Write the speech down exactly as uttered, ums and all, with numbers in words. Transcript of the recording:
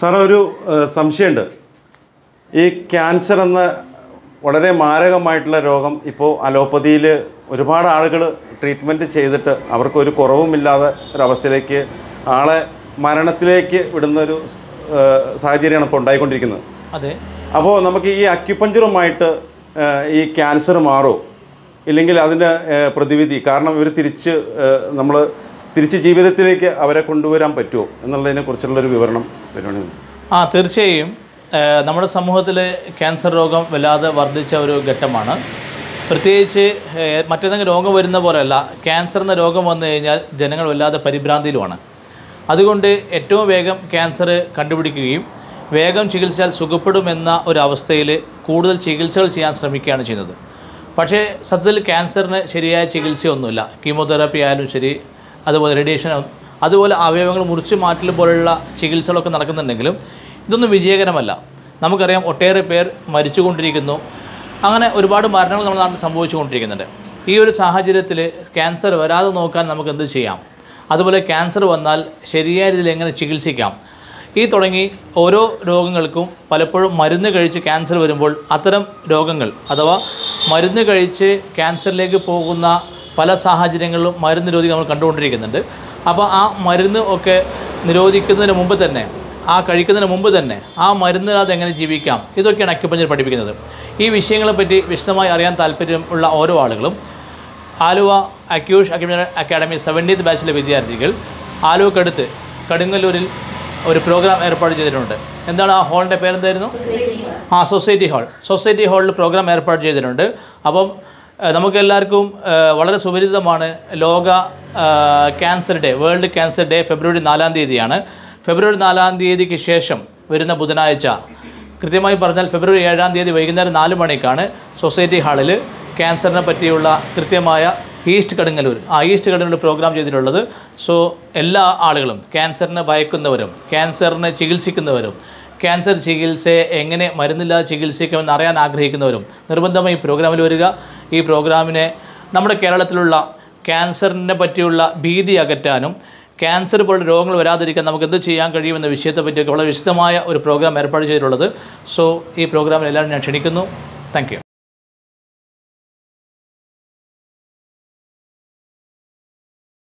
സാറേ ഒരു സംശയമുണ്ട്. ഈ ക്യാൻസർ എന്ന വളരെ മാരകമായിട്ടുള്ള രോഗം ഇപ്പോൾ അലോപ്പതിയിൽ ഒരുപാട് ആളുകൾ ട്രീറ്റ്മെൻറ്റ് ചെയ്തിട്ട് അവർക്കൊരു കുറവുമില്ലാതെ ഒരവസ്ഥയിലേക്ക് ആളെ മരണത്തിലേക്ക് വിടുന്നൊരു സാഹചര്യമാണ് ഇപ്പോൾ ഉണ്ടായിക്കൊണ്ടിരിക്കുന്നത്. അതെ. അപ്പോൾ നമുക്ക് ഈ അക്യുപഞ്ചറുമായിട്ട് ഈ ക്യാൻസർ മാറുമോ, ഇല്ലെങ്കിൽ അതിൻ്റെ പ്രതിവിധി, കാരണം ഇവർ തിരിച്ച് നമ്മൾ തിരിച്ച് ജീവിതത്തിലേക്ക് അവരെ കൊണ്ടുവരാൻ പറ്റുമോ എന്നുള്ളതിനെക്കുറിച്ചുള്ളൊരു വിവരണം തരുവാണ്. ആ തീർച്ചയായും നമ്മുടെ സമൂഹത്തിൽ ക്യാൻസർ രോഗം വല്ലാതെ വർദ്ധിച്ച ഒരു ഘട്ടമാണ്. പ്രത്യേകിച്ച് മറ്റേതെങ്കിലും രോഗം വരുന്ന പോലെയല്ല, ക്യാൻസർ എന്ന രോഗം വന്നു കഴിഞ്ഞാൽ ജനങ്ങൾ വല്ലാതെ പരിഭ്രാന്തിയിലുമാണ്. അതുകൊണ്ട് ഏറ്റവും വേഗം ക്യാൻസർ കണ്ടുപിടിക്കുകയും വേഗം ചികിത്സിച്ചാൽ സുഖപ്പെടുമെന്ന ഒരവസ്ഥയിൽ കൂടുതൽ ചികിത്സകൾ ചെയ്യാൻ ശ്രമിക്കുകയാണ് ചെയ്യുന്നത്. പക്ഷേ സത്യത്തിൽ ക്യാൻസറിന് ശരിയായ ചികിത്സയൊന്നുമില്ല. കീമോതെറാപ്പി ആയാലും ശരി, അതുപോലെ റേഡിയേഷൻ, അതുപോലെ അവയവങ്ങൾ മുറിച്ച് മാറ്റൽ പോലുള്ള ചികിത്സകളൊക്കെ നടക്കുന്നുണ്ടെങ്കിലും ഇതൊന്നും വിജയകരമല്ല. നമുക്കറിയാം ഒട്ടേറെ പേർ മരിച്ചുകൊണ്ടിരിക്കുന്നു. അങ്ങനെ ഒരുപാട് മരണങ്ങൾ നമ്മുടെ നാട്ടിൽ സംഭവിച്ചുകൊണ്ടിരിക്കുന്നുണ്ട്. ഈ ഒരു സാഹചര്യത്തിൽ ക്യാൻസർ വരാതെ നോക്കാൻ നമുക്ക് എന്ത് ചെയ്യാം, അതുപോലെ ക്യാൻസർ വന്നാൽ ശരിയായ രീതിയിൽ എങ്ങനെ ചികിത്സിക്കാം, ഈ തുടങ്ങി ഓരോ രോഗങ്ങൾക്കും പലപ്പോഴും മരുന്ന് കഴിച്ച് ക്യാൻസർ വരുമ്പോൾ അത്തരം രോഗങ്ങൾ അഥവാ മരുന്ന് കഴിച്ച് ക്യാൻസറിലേക്ക് പോകുന്ന പല സാഹചര്യങ്ങളിലും മരുന്ന് നിരോധി നമ്മൾ കണ്ടുകൊണ്ടിരിക്കുന്നുണ്ട്. അപ്പോൾ ആ മരുന്ന് ഒക്കെ നിരോധിക്കുന്നതിന് മുമ്പ് തന്നെ, ആ കഴിക്കുന്നതിന് മുമ്പ് തന്നെ ആ മരുന്നില്ലാതെ എങ്ങനെ ജീവിക്കാം, ഇതൊക്കെയാണ് അക്യുപഞ്ചർ പഠിപ്പിക്കുന്നത്. ഈ വിഷയങ്ങളെപ്പറ്റി വിശദമായി അറിയാൻ താല്പര്യമുള്ള ഓരോ ആളുകളും ആലുവ അക്യൂഷ് അക്യുപഞ്ചർ അക്കാഡമി സെവൻറ്റീൻത് ബാച്ചിലെ വിദ്യാർത്ഥികൾ ആലുവക്കടുത്ത് കടുങ്ങല്ലൂരിൽ ഒരു പ്രോഗ്രാം ഏർപ്പാട് ചെയ്തിട്ടുണ്ട്. എന്താണ് ആ ഹാളിൻ്റെ പേരെന്തായിരുന്നു? ആ സൊസൈറ്റി ഹാൾ. സൊസൈറ്റി ഹാളിൽ പ്രോഗ്രാം ഏർപ്പാട് ചെയ്തിട്ടുണ്ട്. അപ്പം നമുക്കെല്ലാവർക്കും വളരെ സുപരിചിതമാണ് ലോക cancer day, world cancer day ഫെബ്രുവരി നാലാം തീയതിയാണ്. ഫെബ്രുവരി നാലാം തീയതിക്ക് ശേഷം വരുന്ന ബുധനാഴ്ച, കൃത്യമായി പറഞ്ഞാൽ ഫെബ്രുവരി ഏഴാം തീയതി വൈകുന്നേരം നാല് മണിക്കാണ് സൊസൈറ്റി ഹാളിൽ ക്യാൻസറിനെ പറ്റിയുള്ള കൃത്യമായ ഈസ്റ്റ് കടുങ്ങല്ലൂർ ആ ഈസ്റ്റ് കടുങ്ങല്ലൂർ പ്രോഗ്രാം ചെയ്തിട്ടുള്ളത്. സോ എല്ലാ ആളുകളും, ക്യാൻസറിനെ ഭയക്കുന്നവരും ക്യാൻസറിനെ ചികിത്സിക്കുന്നവരും ക്യാൻസർ ചികിത്സയെ എങ്ങനെ മരുന്നില്ലാതെ ചികിത്സിക്കുമെന്ന് അറിയാൻ ആഗ്രഹിക്കുന്നവരും നിർബന്ധമായി ഈ പ്രോഗ്രാമിൽ വരിക. ഈ പ്രോഗ്രാമിനെ നമ്മുടെ കേരളത്തിലുള്ള ക്യാൻസറിനെ പറ്റിയുള്ള ഭീതി അകറ്റാനും ക്യാൻസർ പോലുള്ള രോഗങ്ങൾ വരാതിരിക്കാൻ നമുക്ക് എന്ത് ചെയ്യാൻ കഴിയുമെന്ന വിഷയത്തെ പറ്റിയൊക്കെ വളരെ വിശദമായ ഒരു പ്രോഗ്രാം ഏർപ്പാട് ചെയ്തിട്ടുള്ളത്. സോ ഈ പ്രോഗ്രാമിൽ എല്ലാവരും ഞാൻ ക്ഷണിക്കുന്നു. Thank U.